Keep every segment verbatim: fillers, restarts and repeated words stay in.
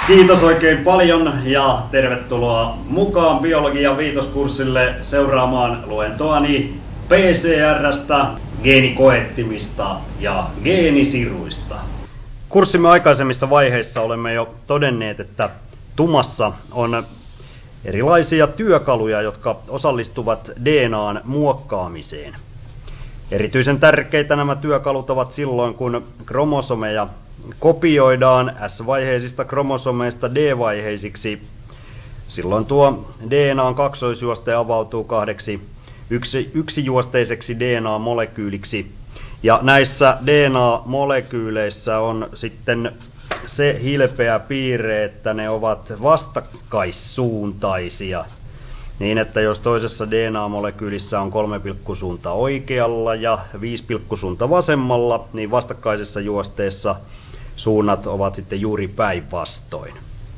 Kiitos oikein paljon ja tervetuloa mukaan biologian viitoskurssille seuraamaan luentoani P C R:stä, geenikoettimista ja geenisiruista. Kurssimme aikaisemmissa vaiheissa olemme jo todenneet, että TUMassa on erilaisia työkaluja, jotka osallistuvat D N A:n muokkaamiseen. Erityisen tärkeitä nämä työkalut ovat silloin, kun kromosomeja kopioidaan S-vaiheisista kromosomeista D-vaiheisiksi. Silloin tuo D N A:n kaksoisjuoste avautuu kahdeksi yksi, yksijuosteiseksi D N A-molekyyliksi. Ja näissä D N A-molekyyleissä on sitten se hilpeä piirre, että ne ovat vastakkaissuuntaisia. Niin, että jos toisessa D N A-molekyylissä on kolme pilkkusuunta oikealla ja viisi pilkkusuunta vasemmalla, niin vastakkaisessa juosteessa suunnat ovat sitten juuri päinvastoin.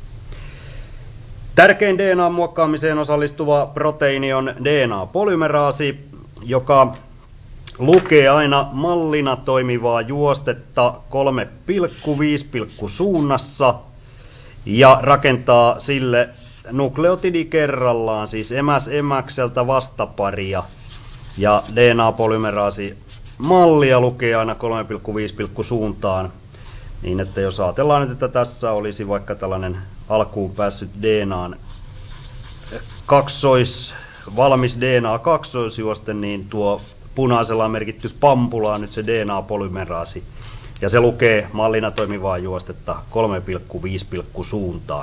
Tärkein D N A-muokkaamiseen osallistuva proteiini on D N A-polymeraasi, joka lukee aina mallina toimivaa juostetta kolme pilkku viisi suunnassa ja rakentaa sille nukleotidi kerrallaan, siis emäs-emäkseltä vastaparia, ja D N A-polymeraasi mallia lukee aina kolme pilkku viisi suuntaan. Niin, että jos ajatellaan nyt, että tässä olisi vaikka tällainen alkuun päässyt D N A:n kaksois, valmis D N A-kaksoisjuoste, niin tuo punaisella on merkitty pampula on nyt se D N A-polymeraasi. Ja se lukee mallina toimivaa juostetta kolme pilkku viisi suuntaan.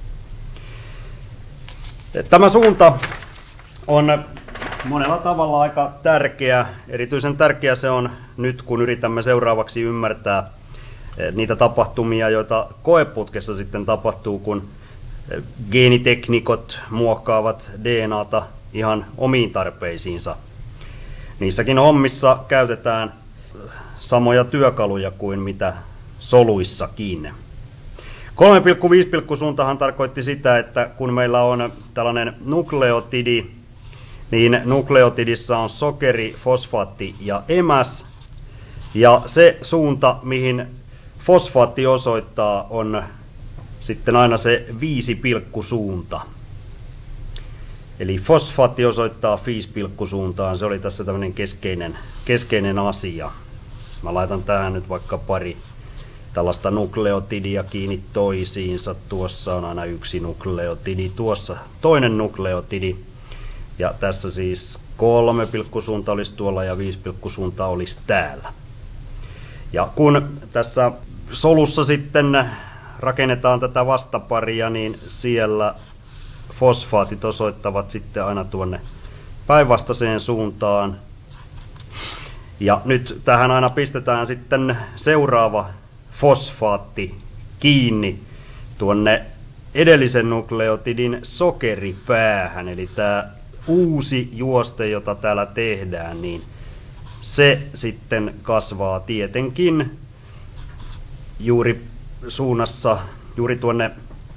Tämä suunta on monella tavalla aika tärkeä. Erityisen tärkeä se on nyt, kun yritämme seuraavaksi ymmärtää niitä tapahtumia, joita koeputkessa sitten tapahtuu, kun geeniteknikot muokkaavat D N A:ta ihan omiin tarpeisiinsa. Niissäkin hommissa käytetään samoja työkaluja kuin mitä soluissakin. kolme pilkku viisi suuntahan tarkoitti sitä, että kun meillä on tällainen nukleotidi, niin nukleotidissa on sokeri, fosfaatti ja emäs. Ja se suunta, mihin fosfaatti osoittaa, on sitten aina se viisi pilkku suunta. Eli fosfaatti osoittaa viisi pilkku suuntaan. Se oli tässä tämmöinen keskeinen, keskeinen asia. Mä laitan tähän nyt vaikka pari tällaista nukleotidia kiinni toisiinsa. Tuossa on aina yksi nukleotidi, tuossa toinen nukleotidi. Ja tässä siis kolme pilkku suunta olisi tuolla ja viisi pilkku suunta olisi täällä. Ja kun tässä solussa sitten rakennetaan tätä vastaparia, niin siellä fosfaatit osoittavat sitten aina tuonne päinvastaiseen suuntaan. Ja nyt tähän aina pistetään sitten seuraava fosfaatti kiinni tuonne edellisen nukleotidin sokeripäähän. Eli tämä uusi juoste, jota täällä tehdään, niin se sitten kasvaa tietenkin juuri suunnassa, juuri tuonne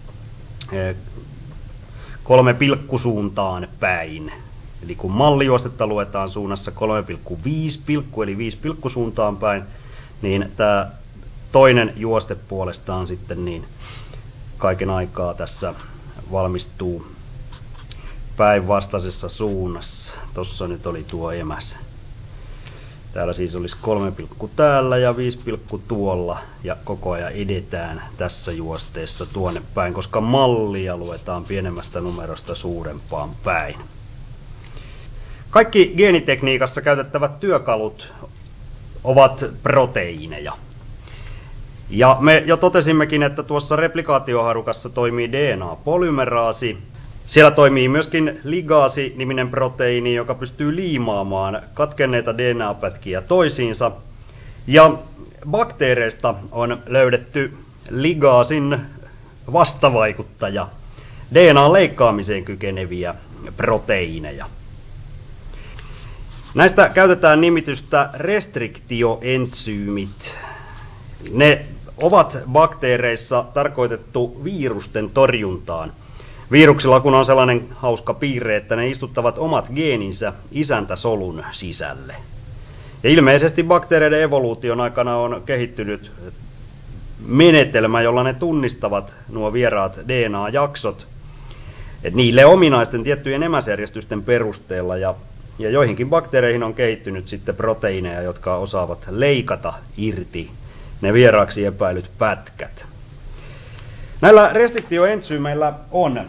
kolme pilkku suuntaan päin. Eli kun mallijuostetta luetaan suunnassa kolme pilkku viisi eli viisi pilkku suuntaan päin, niin tämä toinen juoste puolestaan sitten niin kaiken aikaa tässä valmistuu päinvastaisessa suunnassa. Tuossa nyt oli tuo emäs. Täällä siis olisi kolme pilkku täällä ja viisi pilkku tuolla, ja koko ajan edetään tässä juosteessa tuonne päin, koska mallia luetaan pienemmästä numerosta suurempaan päin. Kaikki geenitekniikassa käytettävät työkalut ovat proteiineja. Ja me jo totesimmekin, että tuossa replikaatioharukassa toimii D N A-polymeraasi. Siellä toimii myöskin ligaasi-niminen proteiini, joka pystyy liimaamaan katkenneita D N A-pätkiä toisiinsa. Ja bakteereista on löydetty ligaasin vastavaikuttaja, D N A-leikkaamiseen kykeneviä proteiineja. Näistä käytetään nimitystä restriktioentsyymit. Ne ovat bakteereissa tarkoitettu virusten torjuntaan. Viruksilla kun on sellainen hauska piirre, että ne istuttavat omat geeninsä isäntäsolun sisälle. Ja ilmeisesti bakteereiden evoluution aikana on kehittynyt menetelmä, jolla ne tunnistavat nuo vieraat D N A-jaksot et niille ominaisten tiettyjen emäsjärjestysten perusteella. Ja, ja joihinkin bakteereihin on kehittynyt sitten proteiineja, jotka osaavat leikata irti ne vieraaksi epäilyt pätkät. Näillä restriktioentsyymeillä on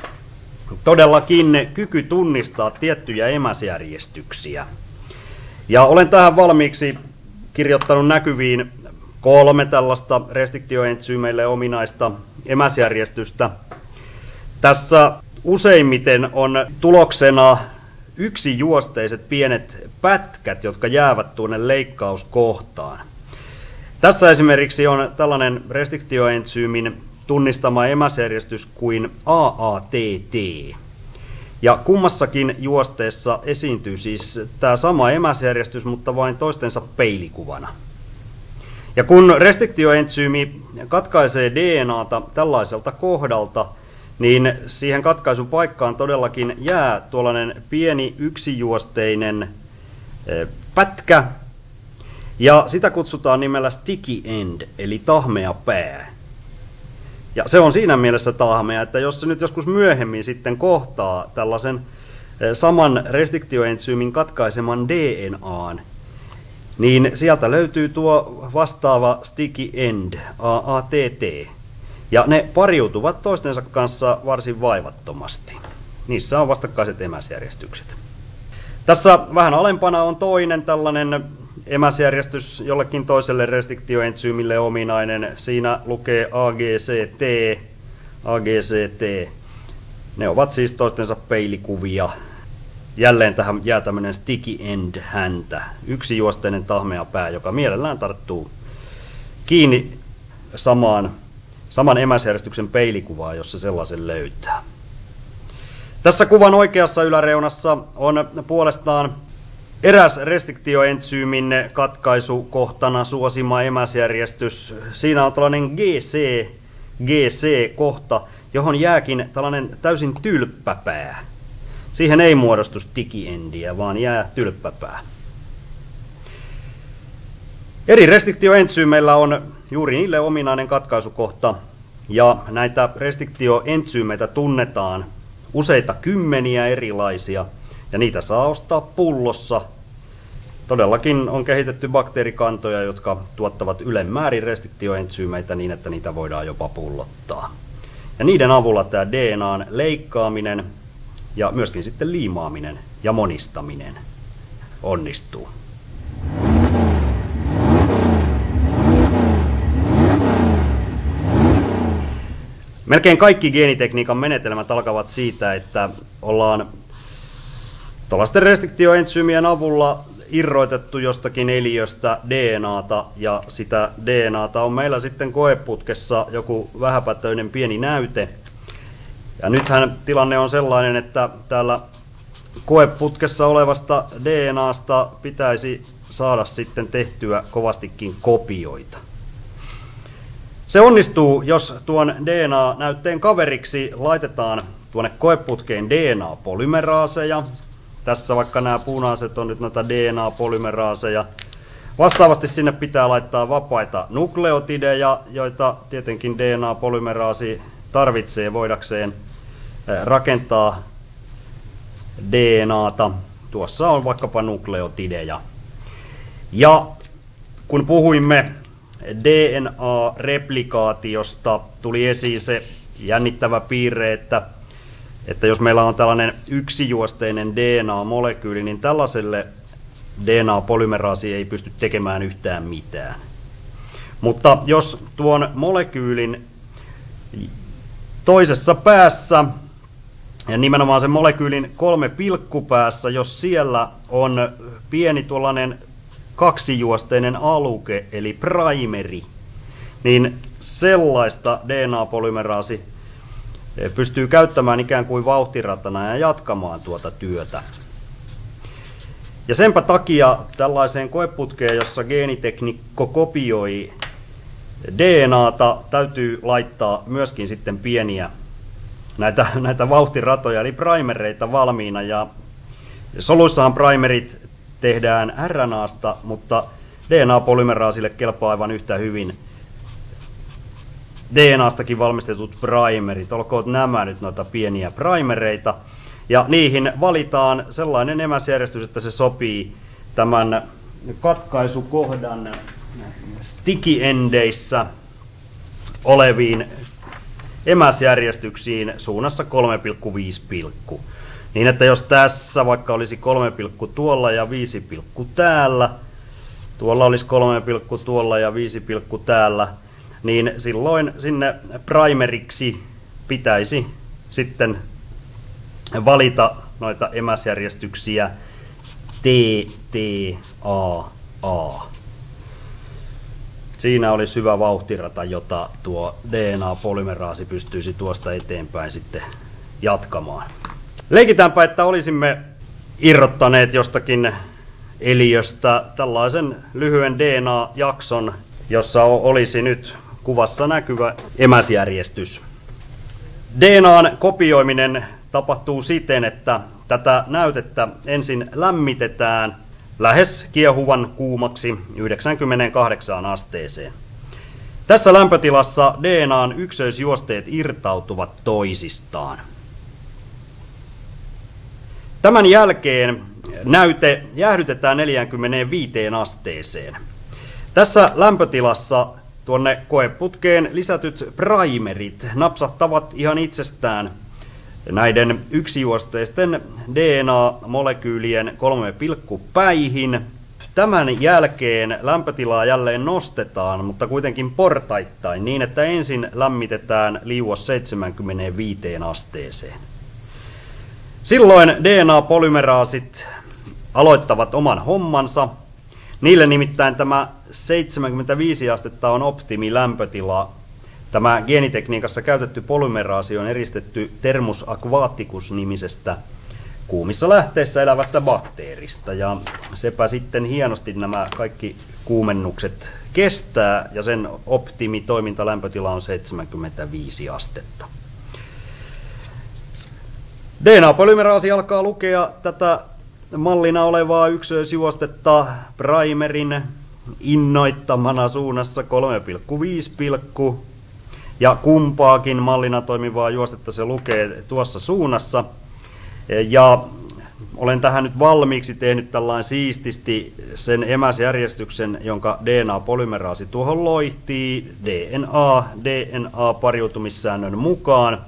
todellakin kyky tunnistaa tiettyjä emäsjärjestyksiä. Ja olen tähän valmiiksi kirjoittanut näkyviin kolme tällaista restriktioentsyymeille ominaista emäsjärjestystä. Tässä useimmiten on tuloksena yksijuosteiset pienet pätkät, jotka jäävät tuonne leikkauskohtaan. Tässä esimerkiksi on tällainen restriktioentsyymin tunnistama emäsjärjestys kuin A A T T. Ja kummassakin juosteessa esiintyy siis tämä sama emäsjärjestys, mutta vain toistensa peilikuvana. Ja kun restriktioentsyymi katkaisee D N A:ta tällaiselta kohdalta, niin siihen katkaisun paikkaan todellakin jää tuollainen pieni yksijuosteinen pätkä, ja sitä kutsutaan nimellä sticky end, eli tahmea pää. Ja se on siinä mielessä tahmea, että jos se nyt joskus myöhemmin sitten kohtaa tällaisen saman restriktioentsyymin katkaiseman D N A:n, niin sieltä löytyy tuo vastaava sticky end, A A T T. Ja ne pariutuvat toistensa kanssa varsin vaivattomasti. Niissä on vastakkaiset emäsjärjestykset. Tässä vähän alempana on toinen tällainen emäsjärjestys jollekin toiselle restriktioentsyymille ominainen. Siinä lukee A G C T, A G C T. Ne ovat siis toistensa peilikuvia. Jälleen tähän jää tämmöinen sticky end häntä. Yksijuosteinen tahmea pää, joka mielellään tarttuu kiinni samaan, saman emäsjärjestyksen peilikuvaa, jos se sellaisen löytää. Tässä kuvan oikeassa yläreunassa on puolestaan eräs restriktioentsyymin katkaisukohtana suosima emäsjärjestys. Siinä on tällainen G C, G C-kohta, johon jääkin tällainen täysin tylppäpää. Siihen ei muodostu sticky endiä, vaan jää tylppäpää. Eri restriktioentsyymeillä on juuri niille ominainen katkaisukohta, ja näitä restriktioentsyymeitä tunnetaan useita kymmeniä erilaisia, ja niitä saa ostaa pullossa. Todellakin on kehitetty bakteerikantoja, jotka tuottavat ylemmäärin restriktioentsyymeitä niin, että niitä voidaan jopa pullottaa. Ja niiden avulla tämä D N A:n leikkaaminen ja myöskin sitten liimaaminen ja monistaminen onnistuu. Melkein kaikki geenitekniikan menetelmät alkavat siitä, että ollaan tuollaisten restriktioentsyymien avulla irroitettu jostakin eliöstä D N A:ta, ja sitä D N A:ta on meillä sitten koeputkessa joku vähäpätöinen pieni näyte. Ja nythän tilanne on sellainen, että täällä koeputkessa olevasta D N A:sta pitäisi saada sitten tehtyä kovastikin kopioita. Se onnistuu, jos tuon D N A-näytteen kaveriksi laitetaan tuonne koeputkeen D N A-polymeraaseja. Tässä vaikka nämä punaiset on nyt näitä D N A-polymeraaseja. Vastaavasti sinne pitää laittaa vapaita nukleotideja, joita tietenkin D N A-polymeraasi tarvitsee voidakseen rakentaa D N A:ta. Tuossa on vaikkapa nukleotideja. Ja kun puhuimme D N A-replikaatiosta, tuli esiin se jännittävä piirre, että, että jos meillä on tällainen yksijuosteinen D N A-molekyyli, niin tällaiselle D N A-polymeraasi ei pysty tekemään yhtään mitään. Mutta jos tuon molekyylin toisessa päässä, ja nimenomaan sen molekyylin kolme pilkkupäässä, jos siellä on pieni tuollainen kaksijuosteinen aluke, eli primeri, niin sellaista D N A-polymeraasi pystyy käyttämään ikään kuin vauhtiratana ja jatkamaan tuota työtä. Ja senpä takia tällaiseen koeputkeen, jossa geeniteknikko kopioi D N A:ta, täytyy laittaa myöskin sitten pieniä näitä, näitä vauhtiratoja, eli primereita valmiina. Ja soluissahan primerit tehdään R N A:sta, mutta D N A-polymeraasille kelpaa aivan yhtä hyvin D N Astakin valmistetut primerit, olkoot nämä nyt noita pieniä primereita. Ja niihin valitaan sellainen emäsjärjestys, että se sopii tämän katkaisukohdan sticky endeissä oleviin emäsjärjestyksiin suunnassa kolme pilkku viisi pilkku. Niin että jos tässä vaikka olisi kolme pilkku tuolla ja viisi pilkku täällä, tuolla olisi kolme pilkku tuolla ja viisi pilkku täällä, niin silloin sinne primeriksi pitäisi sitten valita noita emäsjärjestyksiä T, T, A, A. Siinä olisi hyvä vauhtirata, jota tuo D N A-polymeraasi pystyisi tuosta eteenpäin sitten jatkamaan. Leikitäänpä, että olisimme irrottaneet jostakin eliöstä tällaisen lyhyen D N A-jakson, jossa olisi nyt kuvassa näkyvä emäsjärjestys. D N A:n kopioiminen tapahtuu siten, että tätä näytettä ensin lämmitetään lähes kiehuvan kuumaksi yhdeksänkymmentäkahdeksan asteeseen. Tässä lämpötilassa D N A:n ykkösjuosteet irtautuvat toisistaan. Tämän jälkeen näyte jäähdytetään neljäänkymmeneenviiteen asteeseen. Tässä lämpötilassa tuonne koeputkeen lisätyt primerit napsahtavat ihan itsestään näiden yksijuosteisten D N A-molekyylien kolme pilkku päihin. Tämän jälkeen lämpötilaa jälleen nostetaan, mutta kuitenkin portaittain niin, että ensin lämmitetään liuos seitsemäänkymmeneenviiteen asteeseen. Silloin D N A-polymeraasit aloittavat oman hommansa. Niille nimittäin tämä seitsemänkymmentäviisi astetta on optimilämpötila. Tämä geenitekniikassa käytetty polymeraasi on eristetty Thermus aquaticus-nimisestä kuumissa lähteissä elävästä bakteerista. Ja sepä sitten hienosti nämä kaikki kuumennukset kestää ja sen optimitoimintalämpötila on seitsemänkymmentäviisi astetta. D N A-polymeraasi alkaa lukea tätä mallina olevaa ykkösjuostetta primerin innoittamana suunnassa kolme pilkku viisi pilkku. Ja kumpaakin mallina toimivaa juostetta se lukee tuossa suunnassa. Ja olen tähän nyt valmiiksi tehnyt tällainen siististi sen emäsjärjestyksen, jonka D N A-polymeraasi tuohon loihtii D N A, D N A-pariutumissäännön mukaan.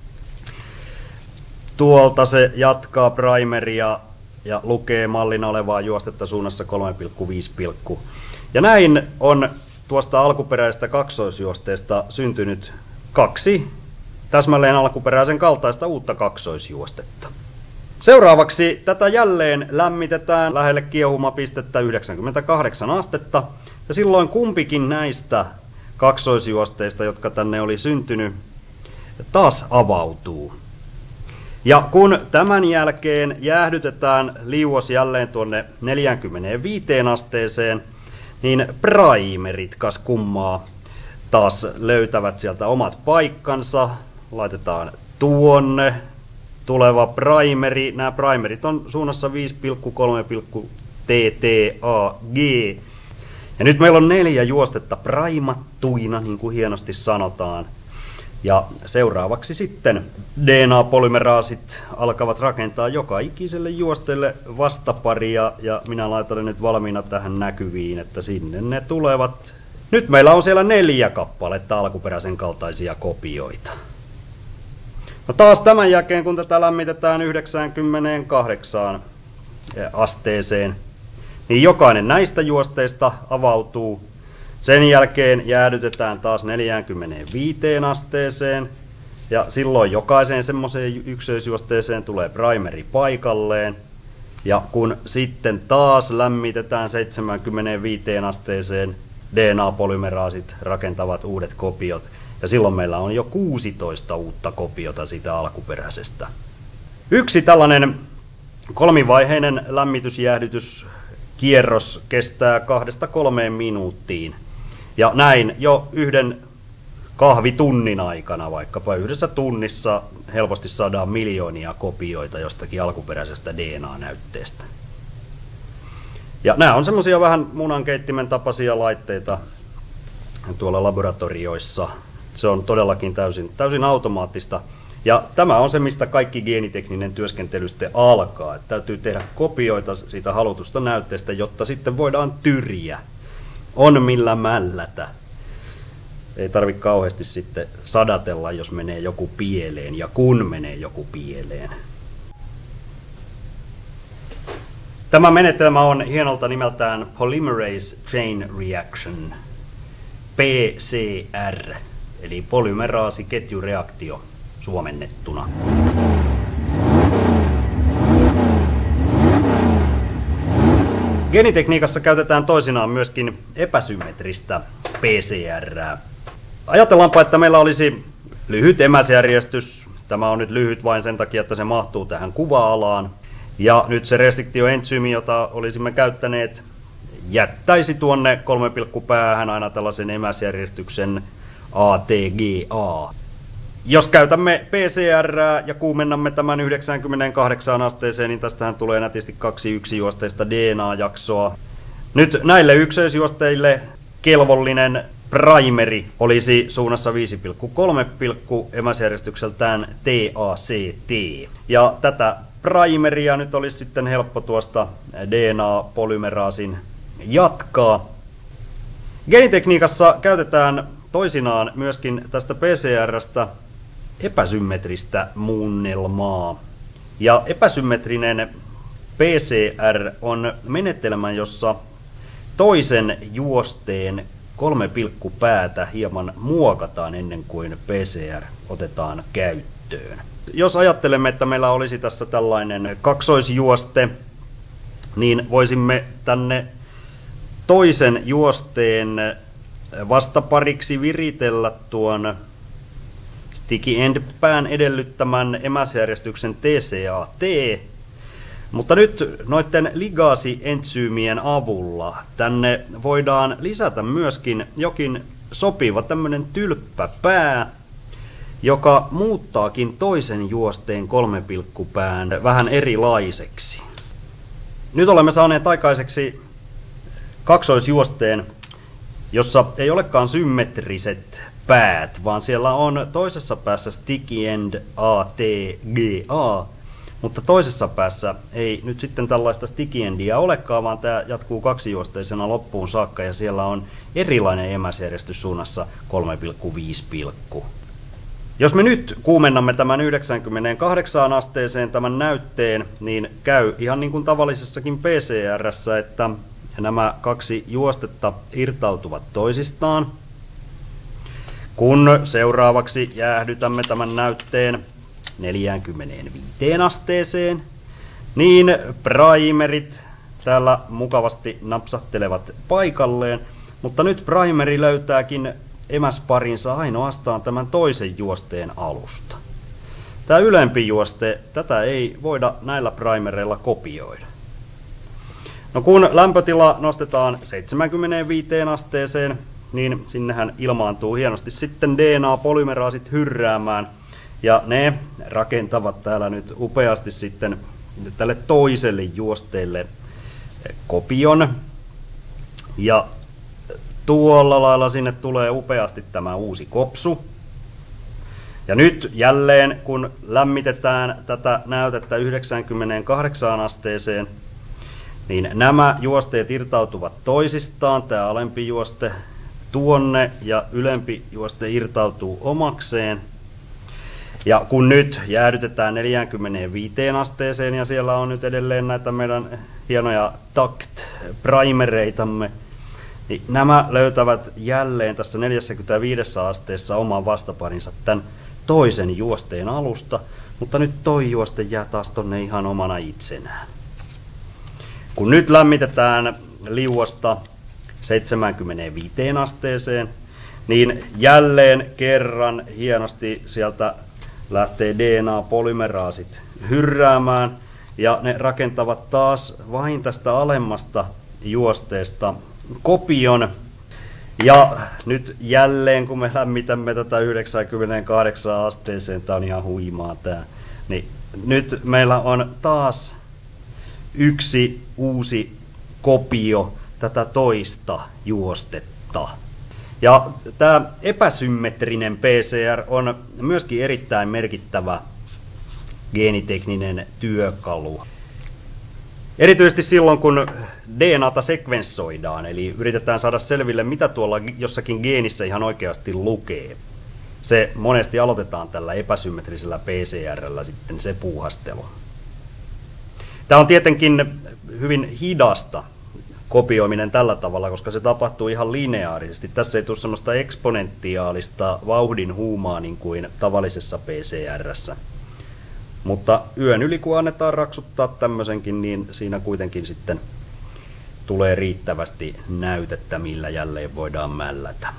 Tuolta se jatkaa primeria ja lukee mallina olevaa juostetta suunnassa kolme pilkku viisi pilkku. Ja näin on tuosta alkuperäisestä kaksoisjuosteesta syntynyt kaksi täsmälleen alkuperäisen kaltaista uutta kaksoisjuostetta. Seuraavaksi tätä jälleen lämmitetään lähelle kiehumapistettä yhdeksänkymmentäkahdeksan astetta, ja silloin kumpikin näistä kaksoisjuosteista, jotka tänne oli syntynyt, taas avautuu. Ja kun tämän jälkeen jäähdytetään liuos jälleen tuonne neljäänkymmeneenviiteen asteeseen, niin primerit kas kummaa taas löytävät sieltä omat paikkansa. Laitetaan tuonne tuleva primeri. Nämä primerit on suunnassa viisi pilkku kolme pilkku T T A G. Ja nyt meillä on neljä juostetta primattuina, niin kuin hienosti sanotaan. Ja seuraavaksi sitten D N A-polymeraasit alkavat rakentaa joka ikiselle juosteelle vastaparia, ja minä laitan ne nyt valmiina tähän näkyviin, että sinne ne tulevat. Nyt meillä on siellä neljä kappaletta alkuperäisen kaltaisia kopioita. No taas tämän jälkeen, kun tätä lämmitetään yhdeksänkymmentäkahdeksan asteeseen, niin jokainen näistä juosteista avautuu. Sen jälkeen jäädytetään taas neljäänkymmeneenviiteen asteeseen, ja silloin jokaiseen semmoiseen ykkösjuosteeseen tulee primeri paikalleen. Ja kun sitten taas lämmitetään seitsemäänkymmeneenviiteen asteeseen, D N A-polymeraasit rakentavat uudet kopiot, ja silloin meillä on jo kuusitoista uutta kopiota siitä alkuperäisestä. Yksi tällainen kolmivaiheinen lämmitysjäähdytyskierros kestää kahdesta kolmeen minuuttiin. Ja näin jo yhden kahvitunnin aikana, vaikkapa yhdessä tunnissa, helposti saadaan miljoonia kopioita jostakin alkuperäisestä D N A-näytteestä. Ja nämä on semmoisia vähän munankeittimen tapaisia laitteita tuolla laboratorioissa. Se on todellakin täysin, täysin automaattista. Ja tämä on se, mistä kaikki geenitekninen työskentely sitten alkaa. Että täytyy tehdä kopioita siitä halutusta näytteestä, jotta sitten voidaan tyriä. On millä mällätä. Ei tarvitse kauheasti sitten sadatella, jos menee joku pieleen ja kun menee joku pieleen. Tämä menetelmä on hienolta nimeltään Polymerase Chain Reaction, P C R, eli polymeraasiketjureaktio suomennettuna. Geenitekniikassa käytetään toisinaan myöskin epäsymmetristä P C R:ää. Ajatellaanpa, että meillä olisi lyhyt emäsjärjestys. Tämä on nyt lyhyt vain sen takia, että se mahtuu tähän kuva-alaan. Ja nyt se restriktioentsyymi, jota olisimme käyttäneet, jättäisi tuonne kolme pilkku päähän aina tällaisen emäsjärjestyksen A T G A. Jos käytämme P C R:ää ja kuumennamme tämän yhdeksänkymmentäkahdeksan asteeseen, niin tästähän tulee nätisti kaksi yksijuosteista D N A-jaksoa. Nyt näille ykseisjuosteille kelvollinen primeri olisi suunnassa viisi pilkku kolme emäsjärjestykseltään T A C T. Ja tätä primeria nyt olisi sitten helppo tuosta D N A-polymeraasin jatkaa. Geenitekniikassa käytetään toisinaan myöskin tästä P C R:stä epäsymmetristä muunnelmaa. Ja epäsymmetrinen P C R on menetelmä, jossa toisen juosteen kolme pilkku päätä hieman muokataan ennen kuin P C R otetaan käyttöön. Jos ajattelemme, että meillä olisi tässä tällainen kaksoisjuoste, niin voisimme tänne toisen juosteen vastapariksi viritellä tuon sticky end pään edellyttämän emäsjärjestyksen T C A T, mutta nyt noiden ligaasi-entsyymien avulla tänne voidaan lisätä myöskin jokin sopiva tämmöinen tylppäpää, joka muuttaakin toisen juosteen kolme pilkku pään vähän erilaiseksi. Nyt olemme saaneet aikaiseksi kaksoisjuosteen, jossa ei olekaan symmetriset päät, vaan siellä on toisessa päässä sticky end A T G A, mutta toisessa päässä ei nyt sitten tällaista sticky endia olekaan, vaan tämä jatkuu kaksijuosteisena loppuun saakka ja siellä on erilainen emäsjärjestys suunnassa kolme pilkku viisi. Jos me nyt kuumennamme tämän yhdeksänkymmentäkahdeksan asteeseen tämän näytteen, niin käy ihan niin kuin tavallisessakin P C R:ssä, että nämä kaksi juostetta irtautuvat toisistaan. Kun seuraavaksi jäähdytämme tämän näytteen neljäänkymmeneenviiteen asteeseen, niin primerit täällä mukavasti napsahtelevat paikalleen, mutta nyt primeri löytääkin emäsparinsa ainoastaan tämän toisen juosteen alusta. Tämä ylempi juoste, tätä ei voida näillä primereilla kopioida. No kun lämpötila nostetaan seitsemäänkymmeneenviiteen asteeseen, niin sinnehän ilmaantuu hienosti sitten D N A-polymeraasit hyrräämään. Ja ne rakentavat täällä nyt upeasti sitten tälle toiselle juosteelle kopion. Ja tuolla lailla sinne tulee upeasti tämä uusi kopsu. Ja nyt jälleen kun lämmitetään tätä näytettä yhdeksänkymmentäkahdeksan asteeseen, niin nämä juosteet irtautuvat toisistaan. Tämä alempi juoste tuonne ja ylempi juoste irtautuu omakseen. Ja kun nyt jäädytetään neljäänkymmeneenviiteen asteeseen ja siellä on nyt edelleen näitä meidän hienoja takt-primereitamme, niin nämä löytävät jälleen tässä neljässäkymmenessäviidessä asteessa oman vastaparinsa tämän toisen juosteen alusta, mutta nyt toi juoste jää taas tonne ihan omana itsenään. Kun nyt lämmitetään liuosta seitsemäänkymmeneenviiteen asteeseen, niin jälleen kerran hienosti sieltä lähtee D N A-polymeraasit hyrräämään ja ne rakentavat taas vain tästä alemmasta juosteesta kopion. Ja nyt jälleen kun me lämmitämme tätä yhdeksänkymmentäkahdeksan asteeseen, tää on ihan huimaa tää, niin nyt meillä on taas yksi uusi kopio tätä toista juostetta. Ja tämä epäsymmetrinen P C R on myöskin erittäin merkittävä geenitekninen työkalu. Erityisesti silloin, kun D N A:ta sekvenssoidaan, eli yritetään saada selville, mitä tuolla jossakin geenissä ihan oikeasti lukee. Se monesti aloitetaan tällä epäsymmetrisellä P C R:llä sitten se puuhastelu. Tämä on tietenkin hyvin hidasta kopioiminen tällä tavalla, koska se tapahtuu ihan lineaarisesti. Tässä ei tule semmoista eksponentiaalista vauhdin huumaa niin kuin tavallisessa P C R:ssä. Mutta yön yli kun annetaan raksuttaa tämmöisenkin, niin siinä kuitenkin sitten tulee riittävästi näytettä, millä jälleen voidaan mällätä.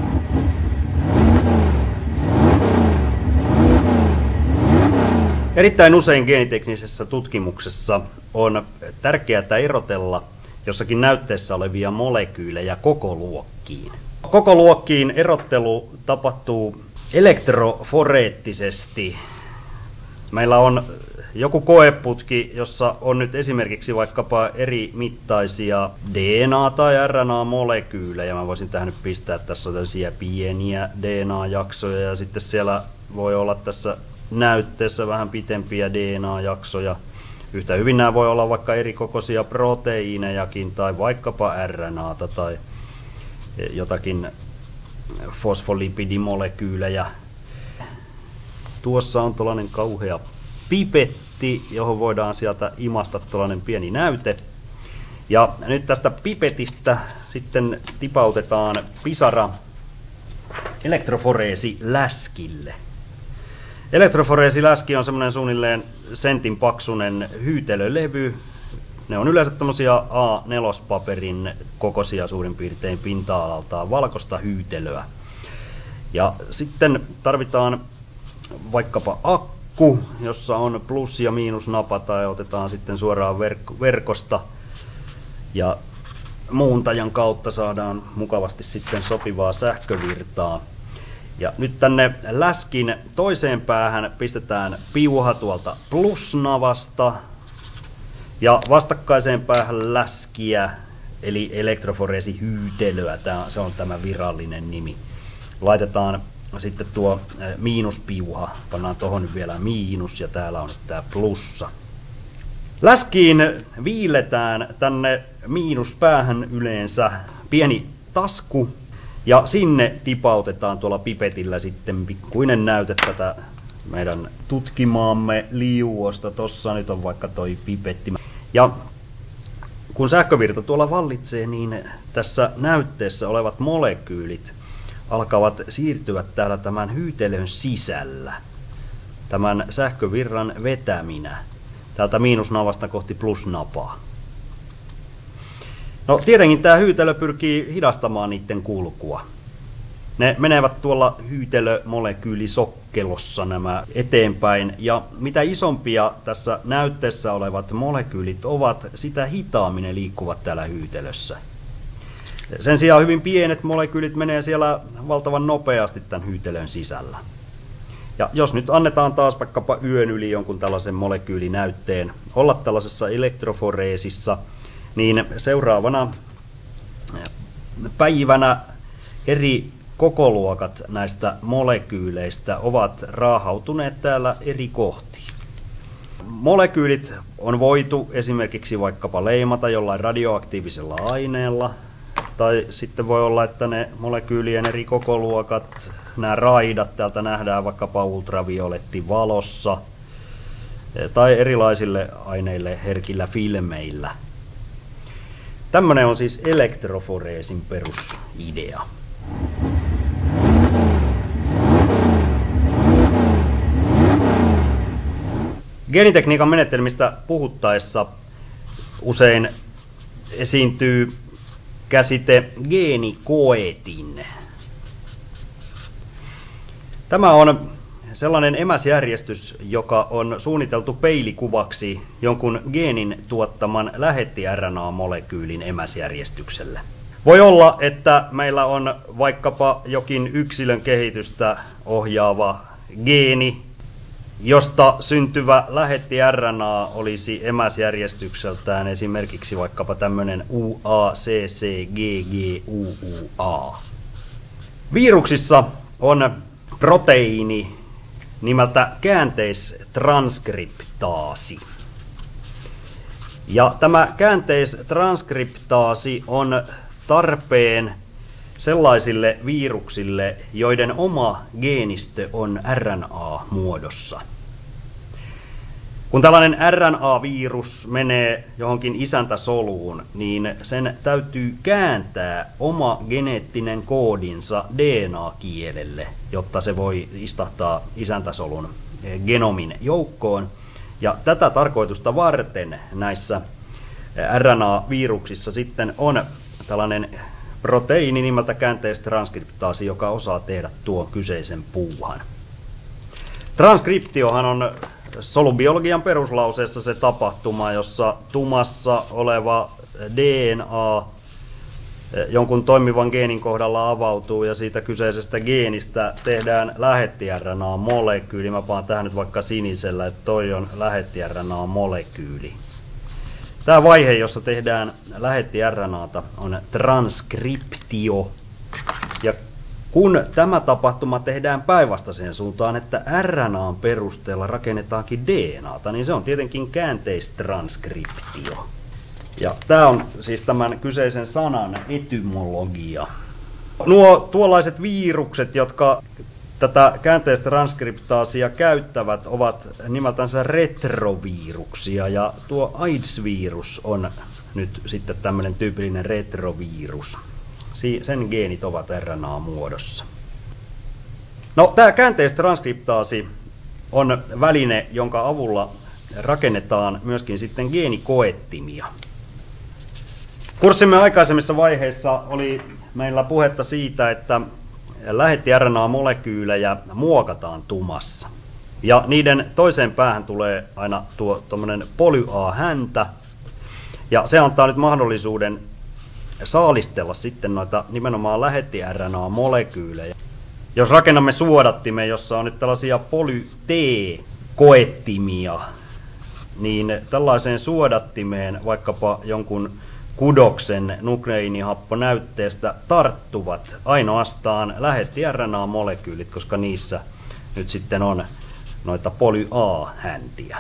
Erittäin usein geeniteknisessä tutkimuksessa on tärkeää erotella jossakin näytteessä olevia molekyylejä kokoluokkiin. Kokoluokkiin erottelu tapahtuu elektroforeettisesti. Meillä on joku koeputki, jossa on nyt esimerkiksi vaikkapa eri mittaisia D N A- tai R N A-molekyylejä. Mä voisin tähän nyt pistää, että tässä on tällaisia pieniä D N A-jaksoja ja sitten siellä voi olla tässä näytteessä vähän pitempiä D N A-jaksoja. Yhtä hyvin nämä voi olla vaikka eri kokoisia proteiinejakin tai vaikkapa R N A:ta tai jotakin fosfolipidimolekyylejä. Tuossa on tuollainen kauhea pipetti, johon voidaan sieltä imasta tuollainen pieni näyte. Ja nyt tästä pipetistä sitten tipautetaan pisara elektroforeesiläskille. Elektroforeesiläski on semmoinen suunnilleen sentin paksunen hyytelölevy. Ne on yleensä tämmöisiä A neljä paperin kokoisia suurin piirtein pinta-alaltaan valkoista hyytelöä. Ja sitten tarvitaan vaikkapa akku, jossa on plus- ja miinusnapa, tai otetaan sitten suoraan verk- verkosta. Ja muuntajan kautta saadaan mukavasti sitten sopivaa sähkövirtaa. Ja nyt tänne läskin toiseen päähän pistetään piuha tuolta plusnavasta. Ja vastakkaiseen päähän läskiä, eli elektroforeesihyytelöä, tämä, se on tämä virallinen nimi. Laitetaan sitten tuo miinuspiuha, pannaan tuohon nyt vielä miinus ja täällä on tämä plussa. Läskiin viiletään tänne miinuspäähän yleensä pieni tasku ja sinne tipautetaan tuolla pipetillä sitten pikkuinen näyte tätä meidän tutkimaamme liuosta. Tossa nyt on vaikka toi pipetti. Ja kun sähkövirta tuolla vallitsee, niin tässä näytteessä olevat molekyylit alkavat siirtyä täällä tämän hyytelön sisällä. Tämän sähkövirran vetäminä. Täältä miinusnavasta kohti plusnapaa. No tietenkin tämä hyytelö pyrkii hidastamaan niiden kulkua. Ne menevät tuolla hyytelömolekyylisokkelossa nämä eteenpäin, ja mitä isompia tässä näytteessä olevat molekyylit ovat, sitä hitaammin ne liikkuvat täällä hyytelössä. Sen sijaan hyvin pienet molekyylit menee siellä valtavan nopeasti tämän hyytelön sisällä. Ja jos nyt annetaan taas vaikkapa yön yli jonkun tällaisen molekyylinäytteen olla tällaisessa elektroforeesissa, niin seuraavana päivänä eri kokoluokat näistä molekyyleistä ovat raahautuneet täällä eri kohtiin. Molekyylit on voitu esimerkiksi vaikkapa leimata jollain radioaktiivisella aineella, tai sitten voi olla, että ne molekyylien eri kokoluokat, nämä raidat täältä nähdään vaikkapa ultraviolettivalossa, tai erilaisille aineille herkillä filmeillä. Tämmöinen on siis elektroforeesin perusidea. Geenitekniikan menetelmistä puhuttaessa usein esiintyy käsite geenikoetin. Tämä on sellainen emäsjärjestys, joka on suunniteltu peilikuvaksi jonkun geenin tuottaman lähetti-R N A-molekyylin emäsjärjestykselle. Voi olla, että meillä on vaikkapa jokin yksilön kehitystä ohjaava geeni, josta syntyvä lähetti-R N A olisi emäsjärjestykseltään esimerkiksi vaikkapa tämmöinen U A C C G G U U A. Viruksissa on proteiini nimeltä käänteistranskriptaasi. Ja tämä käänteistranskriptaasi on tarpeen sellaisille viruksille, joiden oma geenistö on R N A-muodossa. Kun tällainen R N A-virus menee johonkin isäntäsoluun, niin sen täytyy kääntää oma geneettinen koodinsa D N A-kielelle, jotta se voi istahtaa isäntäsolun genomin joukkoon. Ja tätä tarkoitusta varten näissä R N A-viruksissa sitten on tällainen proteiini nimeltä käänteistranskriptaasi, joka osaa tehdä tuon kyseisen puuhan. Transkriptiohan on solubiologian peruslauseessa se tapahtuma, jossa tumassa oleva D N A jonkun toimivan geenin kohdalla avautuu ja siitä kyseisestä geenistä tehdään lähetti-R N A-molekyyli. Mä paan tähän nyt vaikka sinisellä, että toi on lähetti-R N A-molekyyli. Tämä vaihe, jossa tehdään lähetti-R N A:ta, on transkriptio. Ja kun tämä tapahtuma tehdään päinvastaiseen suuntaan, että R N A:n perusteella rakennetaankin D N A:ta, niin se on tietenkin käänteistranskriptio. Ja tämä on siis tämän kyseisen sanan etymologia. Nuo tuollaiset virukset, jotka tätä käänteistranskriptaasia käyttävät, ovat nimeltänsä retroviruksia, ja tuo AIDS-virus on nyt sitten tämmöinen tyypillinen retrovirus. Sen geenit ovat R N A-muodossa. No, tämä käänteistranskriptaasi on väline, jonka avulla rakennetaan myöskin sitten geenikoettimia. Kurssimme aikaisemmissa vaiheissa oli meillä puhetta siitä, että lähetti-R N A-molekyylejä muokataan tumassa. Ja niiden toiseen päähän tulee aina tuo tuommoinen poly-A-häntä. Ja se antaa nyt mahdollisuuden saalistella sitten noita nimenomaan lähetti-R N A-molekyylejä. Jos rakennamme suodattimen, jossa on nyt tällaisia poly-T-koettimia, niin tällaiseen suodattimeen vaikkapa jonkun kudoksen nukleiinihapponäytteestä tarttuvat ainoastaan lähetti-R N A-molekyylit, koska niissä nyt sitten on noita poly-A-häntiä.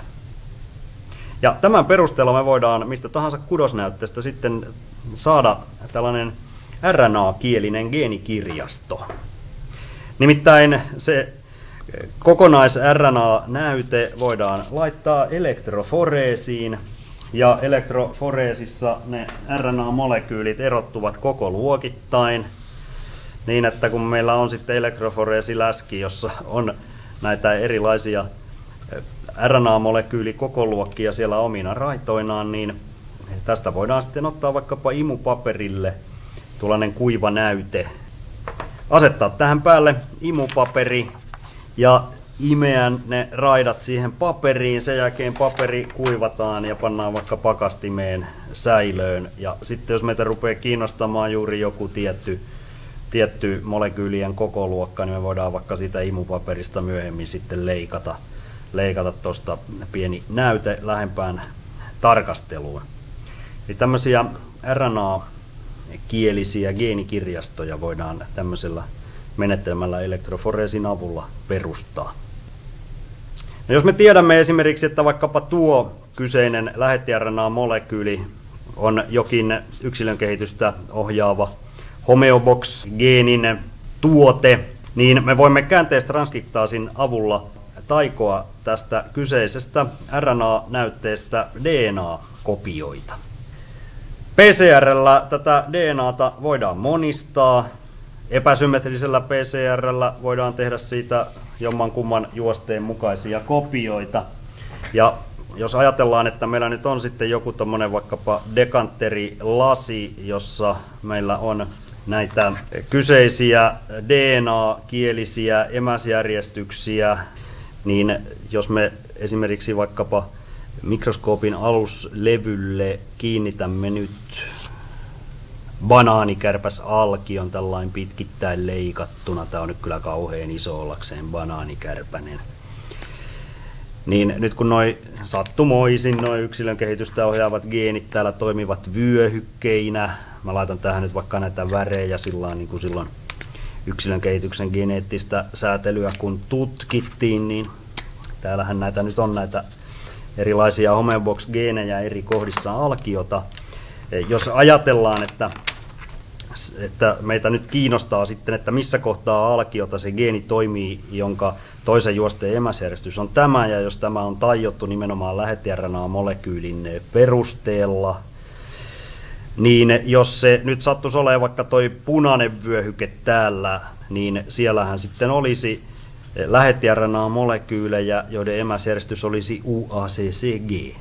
Ja tämän perusteella me voidaan mistä tahansa kudosnäytteestä sitten saada tällainen R N A-kielinen geenikirjasto. Nimittäin se kokonais-R N A-näyte voidaan laittaa elektroforeesiin, ja elektroforeesissa ne R N A-molekyylit erottuvat koko luokittain, niin että kun meillä on sitten elektroforeesiläski, jossa on näitä erilaisia R N A-molekyylikokoluokkia siellä omina raitoinaan, niin tästä voidaan sitten ottaa vaikkapa imupaperille tuollainen kuiva näyte, asettaa tähän päälle imupaperi ja imeä ne raidat siihen paperiin. Sen jälkeen paperi kuivataan ja pannaan vaikka pakastimeen säilöön. Ja sitten jos meitä rupeaa kiinnostamaan juuri joku tietty, tietty molekyylien kokoluokka, niin me voidaan vaikka siitä imupaperista myöhemmin sitten leikata leikata tuosta pieni näyte lähempään tarkasteluun. Eli tämmöisiä R N A-kielisiä geenikirjastoja voidaan tämmöisellä menetelmällä elektroforeesin avulla perustaa. No jos me tiedämme esimerkiksi, että vaikkapa tuo kyseinen lähetti-R N A-molekyyli on jokin yksilön kehitystä ohjaava Homeobox-geenin tuote, niin me voimme käänteistranskriptaasin avulla taikoa tästä kyseisestä R N A-näytteestä D N A-kopioita. P C R:llä tätä D N A:ta voidaan monistaa. Epäsymmetrisellä P C R:llä voidaan tehdä siitä jommankumman juosteen mukaisia kopioita. Ja jos ajatellaan, että meillä nyt on sitten joku tommonen vaikkapa dekanterilasi, jossa meillä on näitä kyseisiä D N A-kielisiä emäsjärjestyksiä, niin jos me esimerkiksi vaikkapa mikroskoopin aluslevylle kiinnitämme nyt banaanikärpäs alkion tällainen pitkittäin leikattuna, tämä on nyt kyllä kauhean iso ollakseen banaanikärpänen, niin nyt kun noi sattumoisin noi yksilön kehitystä ohjaavat geenit täällä toimivat vyöhykkeinä, mä laitan tähän nyt vaikka näitä värejä sillä niin kuin silloin yksilön kehityksen geneettistä säätelyä kun tutkittiin, niin täällähän näitä nyt on näitä erilaisia Homebox-geenejä eri kohdissa alkiota. Jos ajatellaan, että, että meitä nyt kiinnostaa sitten, että missä kohtaa alkiota se geeni toimii, jonka toisen juosteen emäsjärjestys on tämä, ja jos tämä on tajottu nimenomaan lähetti-R N A-molekyylin perusteella, niin jos se nyt sattuisi olemaan vaikka toi punainen vyöhyke täällä, niin siellähän sitten olisi lähetti-R N A-molekyylejä, joiden emäsjärjestys olisi U A C C G.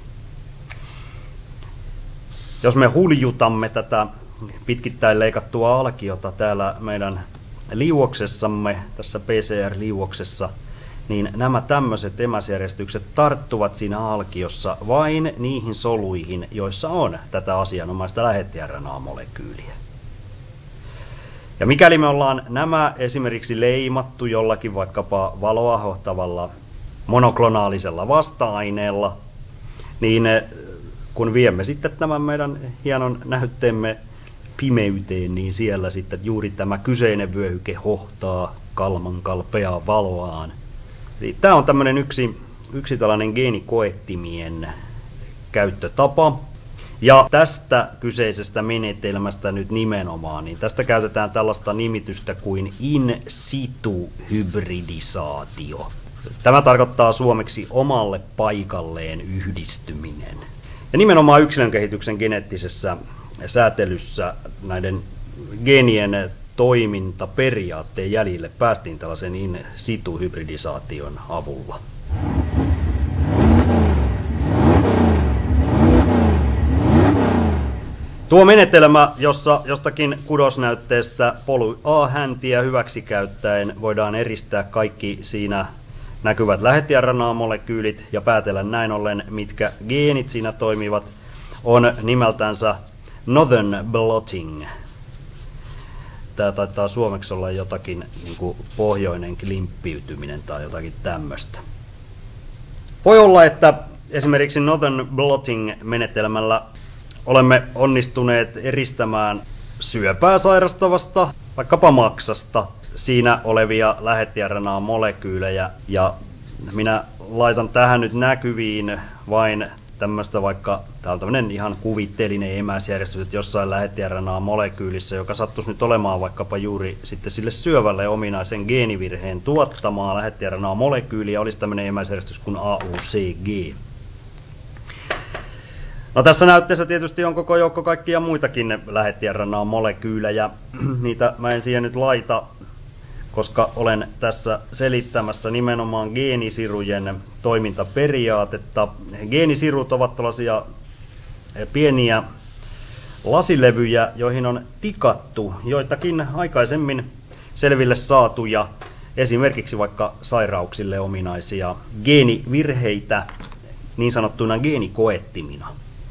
Jos me huljutamme tätä pitkittäin leikattua alkiota täällä meidän liuoksessamme, tässä P C R-liuoksessa, niin nämä tämmöiset emäsjärjestykset tarttuvat siinä alkiossa vain niihin soluihin, joissa on tätä asianomaista lähetti-R N A-molekyyliä. Ja mikäli me ollaan nämä esimerkiksi leimattu jollakin vaikkapa valoa hohtavalla monoklonaalisella vasta-aineella, niin kun viemme sitten tämän meidän hienon näytteemme pimeyteen, niin siellä sitten juuri tämä kyseinen vyöhyke hohtaa kalman kalpeaa valoaan. Eli tämä on tämmöinen yksi, yksi tällainen geenikoettimien käyttötapa. Ja tästä kyseisestä menetelmästä nyt nimenomaan, niin tästä käytetään tällaista nimitystä kuin in situ hybridisaatio. Tämä tarkoittaa suomeksi omalle paikalleen yhdistyminen. Ja nimenomaan yksilön kehityksen geneettisessä säätelyssä näiden geenien toimintaperiaatteen jäljille päästiin tällaisen in situ hybridisaation avulla. Tuo menetelmä, jossa jostakin kudosnäytteestä poly A-häntiä hyväksikäyttäen voidaan eristää kaikki siinä näkyvät lähetti-R N A-molekyylit ja päätellä näin ollen, mitkä geenit siinä toimivat, on nimeltänsä Northern blotting. Tämä taitaa suomeksi olla jotakin niin kuin pohjoinen klimppiytyminen tai jotakin tämmöistä. Voi olla, että esimerkiksi Northern blotting-menetelmällä olemme onnistuneet eristämään syöpää sairastavasta, vaikkapa maksasta, siinä olevia lähetti-R N A-molekyylejä, ja minä laitan tähän nyt näkyviin vain tämmöistä vaikka, tää on tämmöinen ihan kuvitteellinen emäsjärjestys, että jossain lähetti-R N A-molekyylissä, joka sattuisi nyt olemaan vaikkapa juuri sitten sille syövälle ominaisen geenivirheen tuottamaa lähetti-R N A-molekyyliä, olisi tämmöinen emäsjärjestys kuin A U C G. No tässä näytteessä tietysti on koko joukko kaikkia muitakin lähetti-R N A-molekyylejä. Niitä mä en siihen nyt laita, koska olen tässä selittämässä nimenomaan geenisirujen toimintaperiaatetta. Geenisirut ovat tällaisia pieniä lasilevyjä, joihin on tikattu joitakin aikaisemmin selville saatuja, esimerkiksi vaikka sairauksille ominaisia geenivirheitä niin sanottuina geenikoettimina.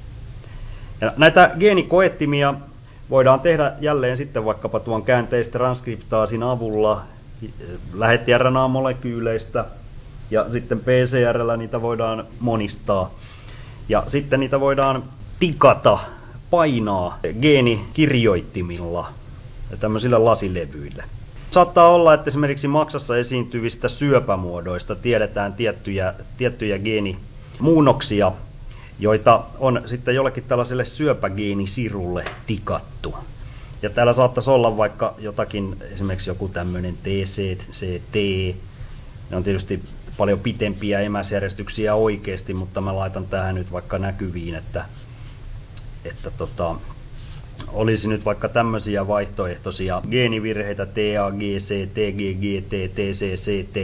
Ja näitä geenikoettimia voidaan tehdä jälleen sitten vaikkapa tuon käänteistranskriptaasin avulla lähetti-R N A-molekyyleistä, ja sitten P C R:llä niitä voidaan monistaa. Ja sitten niitä voidaan tikata, painaa geenikirjoittimilla ja tämmöisillä lasilevyillä. Saattaa olla, että esimerkiksi maksassa esiintyvistä syöpämuodoista tiedetään tiettyjä, tiettyjä geenimuunnoksia, joita on sitten jollekin tällaiselle syöpägeenisirulle tikattu. Ja täällä saattaisi olla vaikka jotakin, esimerkiksi joku tämmöinen T C C T. Ne on tietysti paljon pitempiä emäsjärjestyksiä oikeasti, mutta mä laitan tähän nyt vaikka näkyviin, että, että tota, olisi nyt vaikka tämmöisiä vaihtoehtoisia geenivirheitä T A G C, T G G T, T C C T,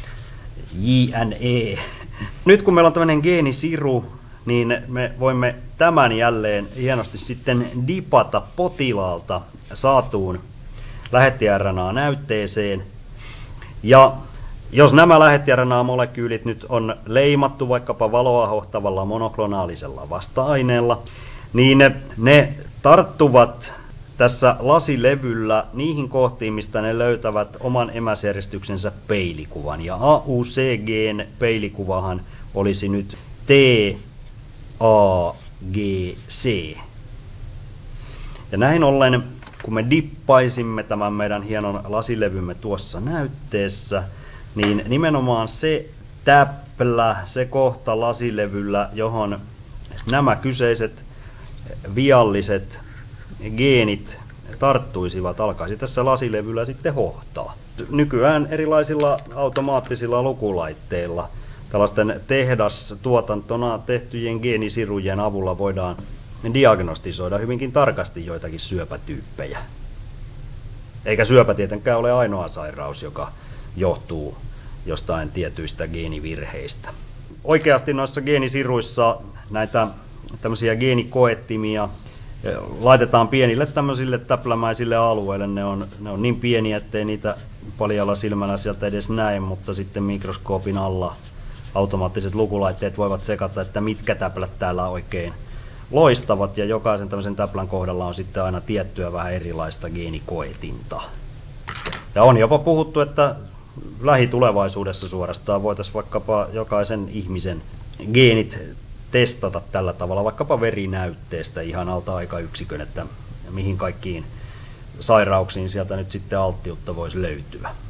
J N E. Nyt kun meillä on tämmöinen geenisiru, niin me voimme tämän jälleen hienosti sitten dipata potilaalta saatuun lähetti-R N A-näytteeseen. Ja jos nämä lähetti-R N A-molekyylit nyt on leimattu vaikkapa valoa hohtavalla monoklonaalisella vasta-aineella, niin ne, ne tarttuvat tässä lasilevyllä niihin kohtiin, mistä ne löytävät oman emäsjärjestyksensä peilikuvan. Ja A U C G:n peilikuvahan olisi nyt T A G C. Ja näin ollen, kun me dippaisimme tämän meidän hienon lasilevymme tuossa näytteessä, niin nimenomaan se täplä, se kohta lasilevyllä, johon nämä kyseiset vialliset geenit tarttuisivat, alkaisi tässä lasilevyllä sitten hohtaa. Nykyään erilaisilla automaattisilla lukulaitteilla, tällaisten tehdastuotantona tehtyjen geenisirujen avulla voidaan diagnostisoida hyvinkin tarkasti joitakin syöpätyyppejä. Eikä syöpä tietenkään ole ainoa sairaus, joka johtuu jostain tietyistä geenivirheistä. Oikeasti noissa geenisiruissa näitä tämmöisiä geenikoettimia laitetaan pienille tämmöisille täplämäisille alueille. Ne on, ne on niin pieniä, ettei niitä paljalla silmällä sieltä edes näe, mutta sitten mikroskoopin alla automaattiset lukulaitteet voivat sekata, että mitkä täplät täällä oikein loistavat, ja jokaisen tämmöisen täplän kohdalla on sitten aina tiettyä vähän erilaista geenikoetinta. Ja on jopa puhuttu, että lähitulevaisuudessa suorastaan voitaisiin vaikkapa jokaisen ihmisen geenit testata tällä tavalla, vaikkapa verinäytteestä ihan alta aikayksikön, että mihin kaikkiin sairauksiin sieltä nyt sitten alttiutta voisi löytyä.